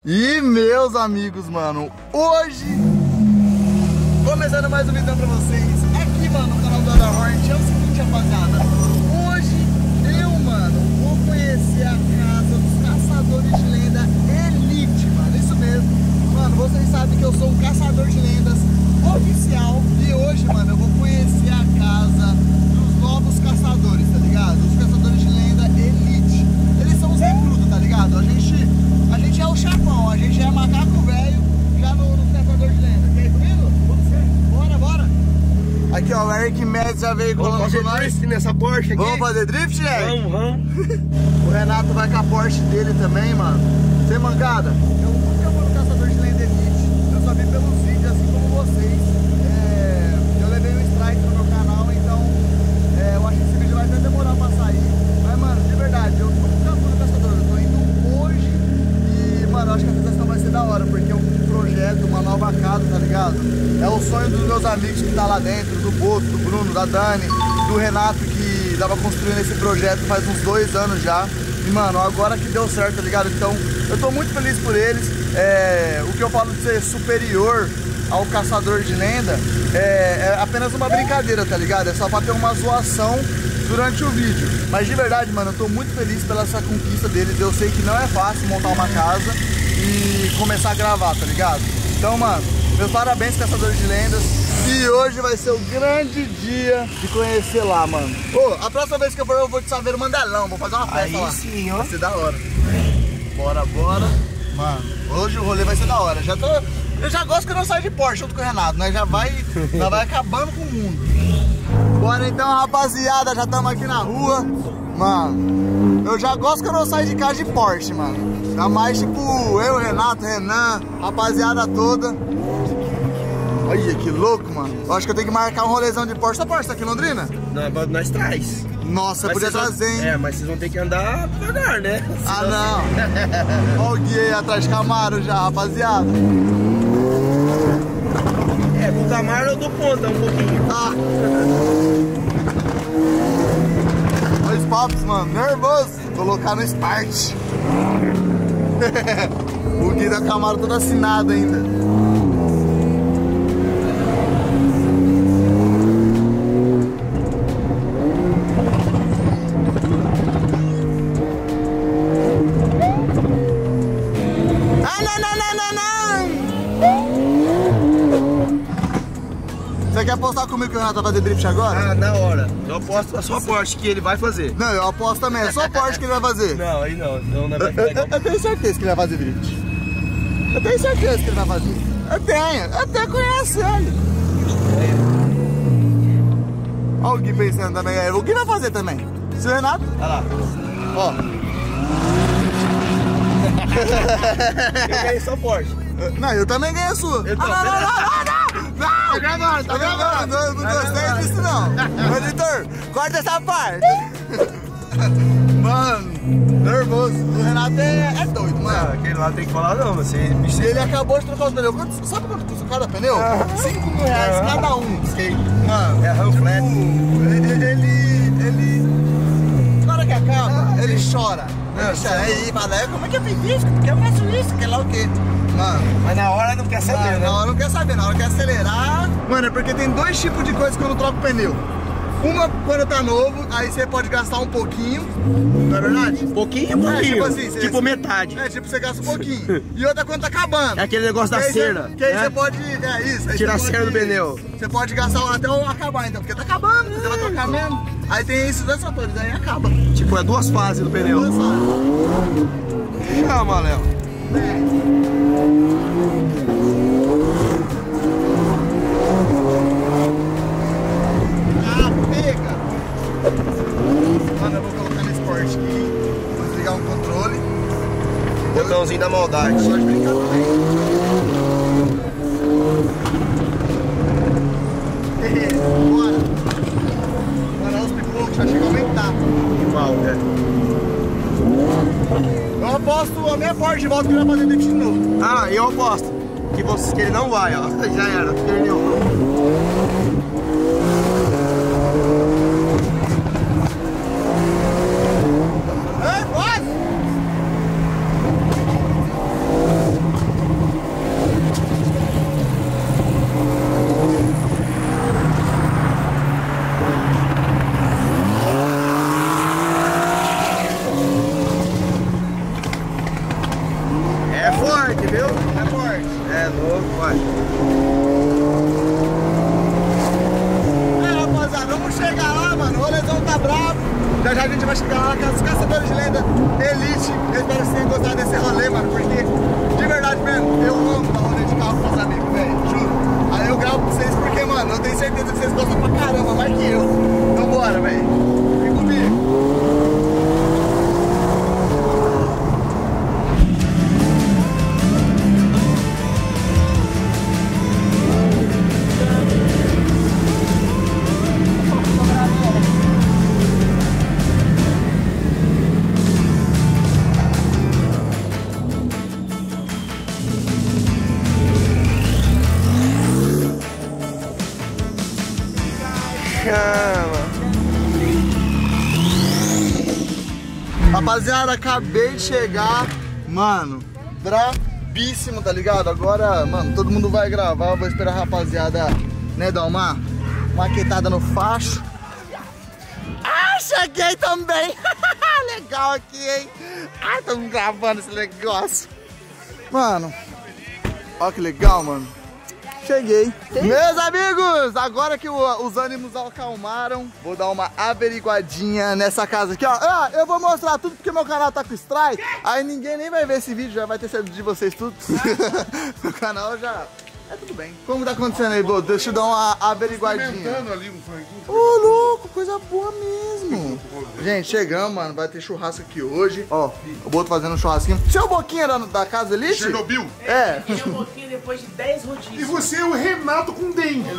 E meus amigos, mano, hoje começando mais um vídeo pra vocês aqui, mano, no canal do Ada Hornet. É o seguinte, rapaziada, hoje eu, mano, vou conhecer a casa dos caçadores de lenda Elite, mano. Isso mesmo, mano, vocês sabem que eu sou um caçador de lendas oficial. E hoje, mano, eu vou conhecer a casa dos novos caçadores, tá ligado? Os caçadores de lenda Elite. Eles são os recrutas, tá ligado? A gente é o chefão, a gente é macaco velho já no caçador de lenda. Quer ir comigo? Bora. Aqui, ó, o Eric Médici já veio colando com nós. Vamos fazer drift nessa Porsche aqui? Vamos fazer drift, Eric? Vamos. O Renato vai com a Porsche dele também, mano. Sem mancada? Eu nunca vou no caçador de lenda Elite. Eu só vi pelos vídeos, assim como vocês. Eu levei um strike no meu canal, então eu acho que esse vídeo vai até demorar pra sair. Mas, mano, de verdade, eu nunca fui no caçador. Eu tô indo hoje e, mano, eu acho que a sensação vai ser da hora, porque é um projeto, uma nova casa, tá ligado? É o sonho dos meus amigos que tá lá dentro, do Boto, do Bruno, da Dani, do Renato, que tava construindo esse projeto faz uns 2 anos já. E, mano, agora que deu certo, tá ligado? Então, eu tô muito feliz por eles. O que eu falo de ser superior ao caçador de lenda é apenas uma brincadeira, tá ligado? É só pra ter uma zoação durante o vídeo. Mas de verdade, mano, eu tô muito feliz pela essa conquista deles. Eu sei que não é fácil montar uma casa e começar a gravar, tá ligado? Então, mano, meus parabéns, caçadores de lendas. E hoje vai ser o grande dia de conhecer lá, mano. A próxima vez que eu for, eu vou te saber o Mandelão. Vou fazer uma festa aí lá. Sim, ó. Vai ser da hora. Bora. Mano, hoje o rolê vai ser da hora. Eu já gosto que eu não saio de Porsche junto com o Renato, né? Já vai acabando com o mundo. Bora então, rapaziada. Já estamos aqui na rua. Mano, eu já gosto que eu não saio de casa de Porsche, mano. Ainda mais tipo eu, Renato, Renan, rapaziada toda. Olha que louco, mano. Eu acho que eu tenho que marcar um rolezão de Porsche. Essa Porsche tá aqui em Londrina? Não, nós traz. Nossa, podia trazer, hein? Mas vocês vão ter que andar devagar, né? Ah, não. Olha o guia aí atrás de Camaro já, rapaziada. Com o Camaro eu dou conta um pouquinho. Olha os papos, mano. Nervoso. Colocar no Start. O guia da Camaro todo assinado ainda. Você quer apostar comigo que o Renato vai fazer drift agora? Ah, na hora. Eu aposto a sua Porsche que ele vai fazer. Não, eu aposto também. É só Porsche que ele vai fazer. Não, aí não. Então não vai fazer. Eu tenho certeza que ele vai fazer drift. Eu tenho certeza que ele vai fazer. Eu tenho. Eu até conheço ele. Olha o Gui pensando também. O Gui vai fazer também. Seu Renato? Olha lá. Ó. Eu ganhei só Porsche. Não, eu também ganhei a sua. Então, Não! Tá gravando. Eu não gostei disso, não. Editor, corta essa parte. Mano, nervoso. O Renato é doido, mano. Aquele lá tem que falar não, você... Ele acabou de trocar os pneus. Sabe quanto custa cada pneu? 5 mil reais cada um. Sei. Mano, É Ranflet. Ele... Na hora que acaba, ele chora. Aí fala, como é que eu fiz isso? Porque eu faço isso, que lá o quê? Mano, Mas na hora não quer saber, né? na hora não quer saber, na hora quer acelerar. Mano, é porque tem 2 tipos de coisas quando troca o pneu. Uma quando tá novo, aí você pode gastar um pouquinho, não é verdade? Pouquinho. Tipo assim, tipo metade. Tipo, você gasta um pouquinho. E outra quando tá acabando. É aquele negócio da cera. Que aí né? você pode. Isso. Aí Tirar a você cera pode- do pneu. Você pode gastar até acabar, então, porque tá acabando, você vai trocar mesmo. Aí tem esses 2 fatores, aí acaba. Tipo, é 2 fases do pneu. Chama, Léo. Pega! Mano, eu vou colocar no Sport aqui. Vou desligar um controle. Botãozinho da maldade. Pode brincar também. Bora! Mano, os pipocos já chegam a aumentar. Igual, né? Eu aposto a minha Porsche de volta que ele vai fazer drift de novo. Ah, eu aposto que ele não vai, ó. Já era, perdeu. É, quase! É forte, viu? É forte. É louco, vai. Rapaziada, vamos chegar lá, mano. O rolezão tá bravo. Já já a gente vai chegar lá com os caçadores de lenda Elite. Eu espero que vocês tenham gostado desse rolê, mano. Porque, de verdade mesmo, eu amo dar rolê de carro com os amigos, velho. Juro. Aí eu gravo pra vocês porque, mano, eu tenho certeza que vocês gostam pra caramba, mais que eu. Então bora, velho. Vem comigo. Rapaziada, acabei de chegar, mano, brabíssimo, tá ligado? Agora, mano, todo mundo vai gravar, eu vou esperar a rapaziada, né, dar uma maquetada no facho. Ah, cheguei também! Legal aqui, hein? Ai, estamos gravando esse negócio. Mano, ó que legal, mano. Cheguei. Meus amigos, agora que os ânimos acalmaram, vou dar uma averiguadinha nessa casa aqui, ó. Eu vou mostrar tudo porque meu canal tá com strike. Aí ninguém nem vai ver esse vídeo, já vai ter saído de vocês tudo. Meu canal já... É tudo bem. Como tá acontecendo aí, Bo? Deixa eu dar uma averiguadinha. Ali no franguinho. Ô, louco, coisa boa mesmo. Gente, chegamos, mano. Vai ter churrasco aqui hoje. Ó, o Boto fazendo um churrasquinho. Seu Boquinha era da casa ali? Chernobyl? É. Ele é um pouquinho depois de 10 rodízios. E você é o Renato com dengue.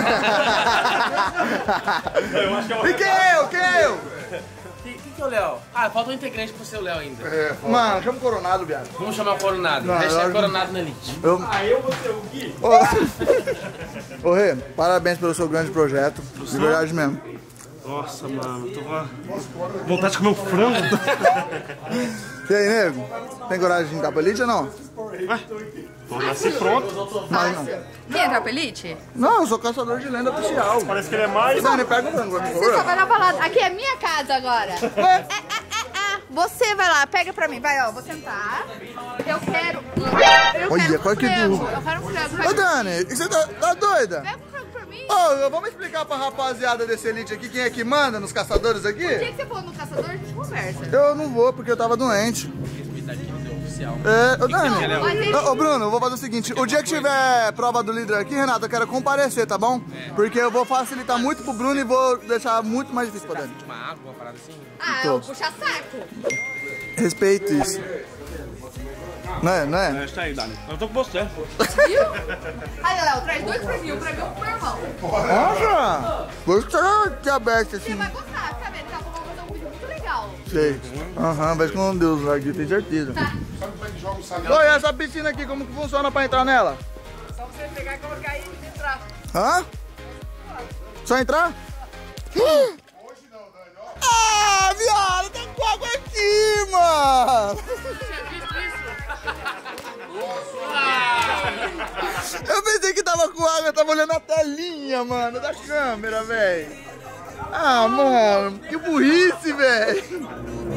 E quem é eu? Quem é eu? Quem que é o Léo? Ah, falta um integrante pro seu Léo ainda. Mano, chama o Coronado, viado. Vamos chamar o Coronado. Não, Hashtag eu- Coronado na Elite. Eu vou ser o Gui. Ô, Rê, parabéns pelo seu grande projeto. De verdade mesmo. Nossa, mano, tô com vontade de comer um frango. E aí, nego? Tem coragem de entrar pra elite ou não? Vou nascer pronto. Mas não. Quem entra pra Elite? Não, eu sou caçador de lenda oficial. Parece que ele é mais. Dani, pega o frango, por Você só favor. vai lá falar. Aqui é minha casa agora. Você vai lá, pega pra mim. Vai, ó, vou sentar. Eu quero. Olha, qual que é do- Eu quero um frango. Ô, Pega Dani, você tá doida? um frango pra mim. Ô, vamos explicar pra rapaziada desse elite aqui quem é que manda nos caçadores O dia aqui? que você for no caçador, a gente conversa. Eu não vou porque eu tava doente. Ô, Dani, ô, Bruno, eu vou fazer o seguinte, o dia que tiver prova do líder aqui, Renato, eu quero comparecer, tá bom? Porque eu vou facilitar muito pro Bruno e vou deixar muito mais difícil pra Dani. Uma água, uma parada assim. Ah, eu puxa saco. Respeito isso. Não é, não é? Tá aí, Dani. Eu tô com você. Viu? Aí, Léo, traz 2 franguinhos pra mim e pro meu irmão. Nossa! Por isso que você tá aberto Você assim. vai gostar, tá vendo? Daqui a pouco eu vou fazer um vídeo muito legal. Sei. Aham, vai com Deus lá aqui, tenho certeza. Tá. Oi, essa piscina aqui, como que funciona pra entrar nela? Só você pegar e colocar aí e entrar. Hã? Só entrar? Ah, viado, tá com água aqui, mano! Eu pensei que tava com água, eu tava olhando a telinha, mano, da câmera, velho. Ah, mano, que burrice, velho.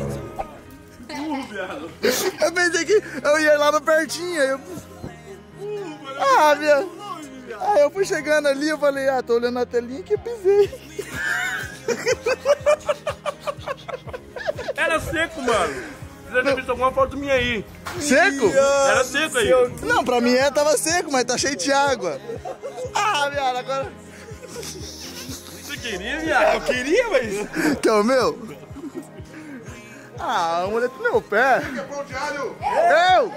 Eu pensei que eu ia lá no pertinho, aí eu... Ah, viado. Aí eu fui chegando ali, eu falei, tô olhando a telinha que eu pisei. Era seco, mano. Você deve ter visto alguma foto minha aí. Seco? Era seco aí. Não, pra mim tava seco, mas tá cheio de água. Ah, viado, agora... Você queria, viado? Eu queria, mas... Que é o meu? Ah, a mulher do meu pé. Eu!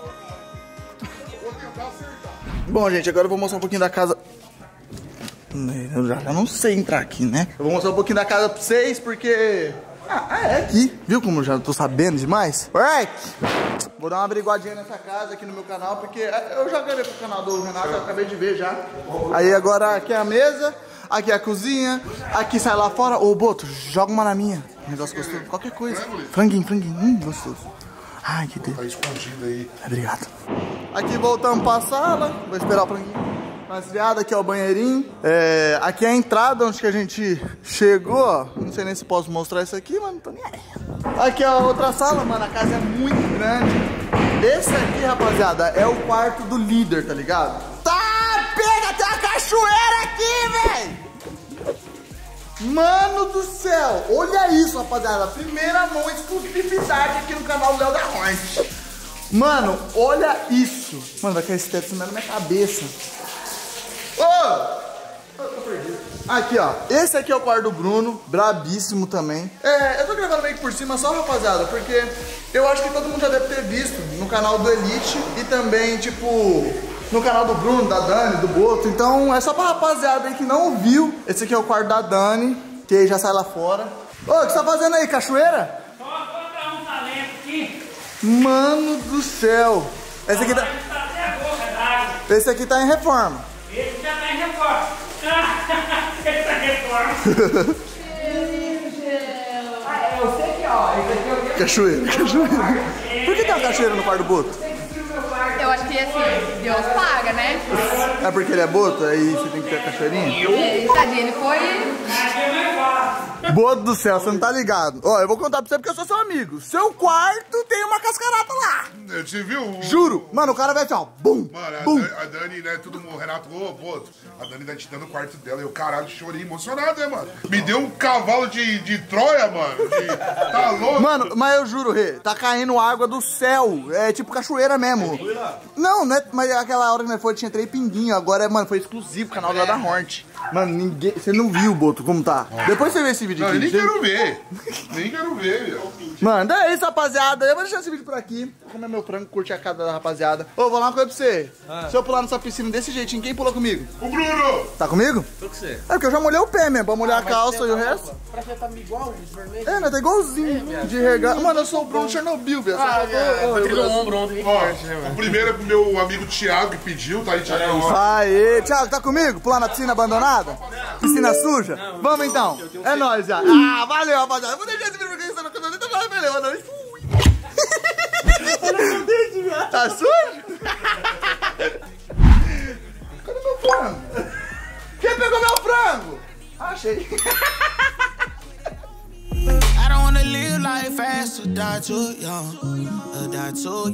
Bom, gente, agora eu vou mostrar um pouquinho da casa. Eu já não sei entrar aqui, né? Eu vou mostrar um pouquinho da casa pra vocês, porque... é aqui. Viu como eu já tô sabendo demais? Alright! Vou dar uma averiguadinha nessa casa aqui no meu canal, porque eu já gravei pro canal do Renato, eu acabei de ver já. Aí agora aqui é a mesa, aqui é a cozinha, aqui sai lá fora. Ô, Boto, joga uma na minha. Negócio gostoso, qualquer coisa. Franguinho, gostoso. Ai, que Deus. Tá escondido aí. Obrigado. Aqui voltamos pra sala, vou esperar o franguinho. Esfriada, aqui é o banheirinho. Aqui é a entrada onde que a gente chegou, ó. Não sei nem se posso mostrar isso aqui, mas não tô nem aí. Aqui é a outra sala, mano. A casa é muito grande. Esse aqui, rapaziada, é o quarto do líder, tá ligado? Tá, pega, tem uma cachoeira aqui, velho! Mano do céu, olha isso, rapaziada. Primeira mão, exclusividade aqui no canal Léo da Hornet. Mano, olha isso. Mano, vai cair esse teto na minha cabeça. Ô! Eu tô perdido. Aqui, ó. Esse aqui é o quarto do Bruno. Brabíssimo também. Eu tô gravando meio que por cima só, rapaziada, porque eu acho que todo mundo já deve ter visto no canal do Elite e também, tipo, no canal do Bruno, da Dani, do Boto. Então, é só pra rapaziada aí que não viu. Esse aqui é o quarto da Dani, que aí já sai lá fora. Ô, o que você tá fazendo aí? Cachoeira? Só botar um talento aqui. Mano do céu. Esse aqui tá... Esse aqui tá em reforma. Esse já tá em reforma. Esse tá em reforma. Eu sei que, ó, esse aqui é o Cachoeira. Por que tem uma cachoeira no quarto do Boto? Eu acho que assim, Deus paga, né? É porque ele é Boto? Aí você tem que ter a cachoeirinha? Tadinho, ele foi... Boto do céu, você não tá ligado. Ó, eu vou contar pra você porque eu sou seu amigo. Seu quarto tem uma cascarata lá. Você viu? Juro. Mano, o cara vai assim, ó. Bum, Mano, bum. a Dani, né, todo mundo, Renato, ô, a Dani tá te dando o quarto dela. Eu, caralho, chorei emocionado, né, mano? Me deu um cavalo de Troia, mano. Tá louco? Mano, mas eu juro, Rê, tá caindo água do céu. É tipo cachoeira mesmo. Não, né? Mas aquela hora que nós foi tinha 3 pinguinhos. Agora, mano, foi exclusivo, canal da Hornet. Mano, ninguém. Você não viu, Boto, como tá? Depois você vê esse vídeo Não, aqui. eu nem quero ver. Nem quero ver, meu. Mano, é isso, rapaziada. Eu vou deixar esse vídeo por aqui. Vou comer meu frango, curtir a casa da rapaziada. Ô, vou falar uma coisa pra você. Se eu pular nessa piscina desse jeitinho, quem pulou comigo? O Bruno! Tá comigo? Tô com você. É porque eu já molhei o pé mesmo, pra molhar a calça e o resto. Pra você tá igual, vermelho. É, né? Tá igualzinho de regalo. Mano, eu sou o Bruno Chernobyl, velho. Bateu no ombro ontem. Ó, o primeiro é pro meu amigo Thiago que pediu, tá aí, Thiago. Aê, Thiago, tá comigo? Pular na piscina abandonada? Piscina suja? Vamos então. É nóis já. Ah, valeu, rapaziada. Eu vou deixar esse vídeo porque você não consegue nem tomar melhor, não. Fui. Tá sujo? Cadê meu frango? Quem pegou meu frango? Achei. I don't wanna live life fast or die too young, or die too